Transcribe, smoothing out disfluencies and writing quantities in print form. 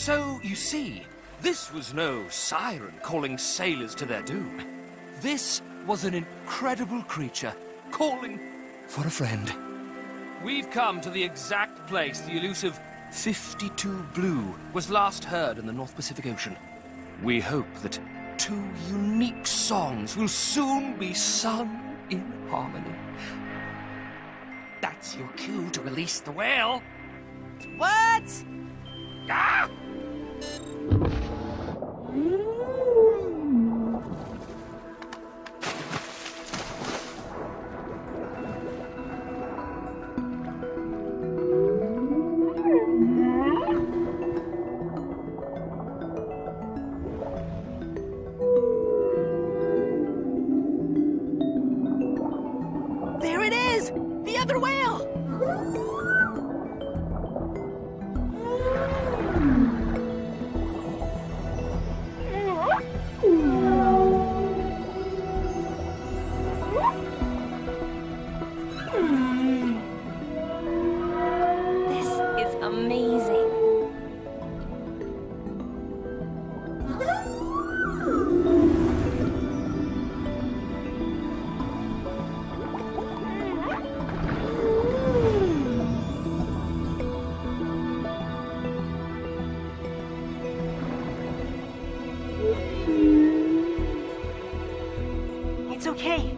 So, you see, this was no siren calling sailors to their doom. This was an incredible creature calling for a friend. We've come to the exact place the elusive 52 Blue was last heard in the North Pacific Ocean. We hope that two unique songs will soon be sung in harmony. That's your cue to release the whale. What? Ah! There it is! The other whale! This is amazing. It's okay.